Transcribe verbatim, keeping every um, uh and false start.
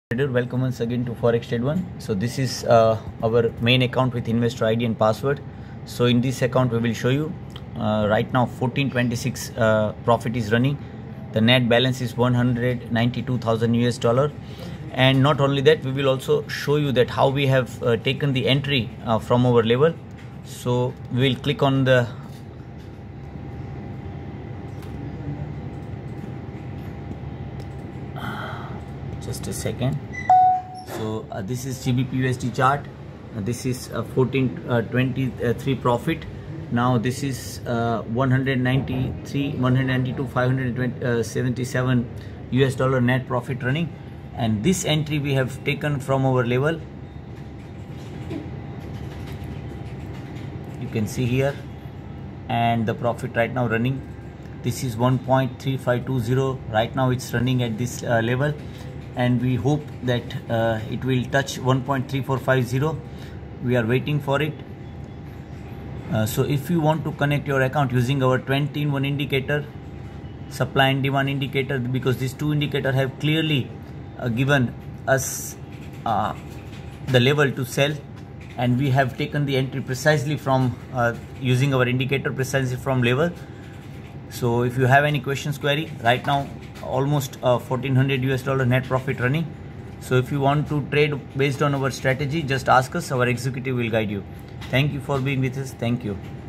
Welcome once again to Forex Trade One. So this is uh, our main account with investor I D and password. So in this account we will show you uh, right now fourteen twenty-six uh, profit is running. The net balance is one hundred ninety-two thousand U S dollar, and not only that, we will also show you that how we have uh, taken the entry uh, from our level. So we will click on the just a second. So uh, this is G B P U S D chart. Uh, this is uh, fourteen twenty-three profit. Now this is uh, one hundred ninety-three, one hundred ninety-two, five hundred seventy-seven U S dollar net profit running, and this entry we have taken from our level. You can see here, and the profit right now running. This is one point three five two zero. Right now it's running at this uh, level, and we hope that uh, it will touch one point three four five zero. We are waiting for it. Uh, so if you want to connect your account using our twenty in one indicator, supply and demand indicator, because these two indicators have clearly uh, given us uh, the level to sell, and we have taken the entry precisely from uh, using our indicator precisely from level. So if you have any questions, query, right now almost uh, fourteen hundred U S dollar net profit running. So if you want to trade based on our strategy, just ask us. Our executive will guide you. Thank you for being with us. Thank you.